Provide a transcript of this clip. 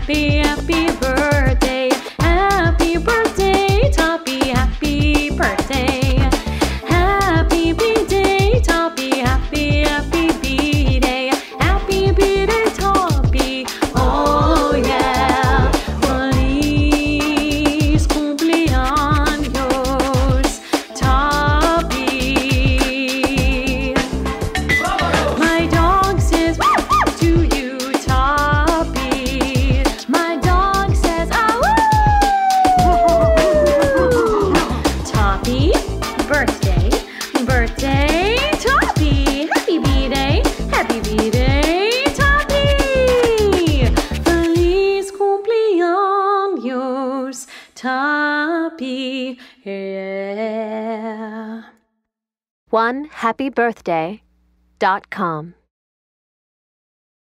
happy, happy birthday. Happy birthday, Toppy, happy birthday. Happy B-Day, Toppy, happy, happy B-Day. Happy B-Day, Toppy, oh yeah. Feliz cumpleaños, Toppy. My dog says to you, Toppy. My dog says, ah, woo! Toppy, birthday, birthday, Toppy. Happy B-Day, Toppy. Feliz cumpleaños, Toppy, yeah. OneHappyBirthday.com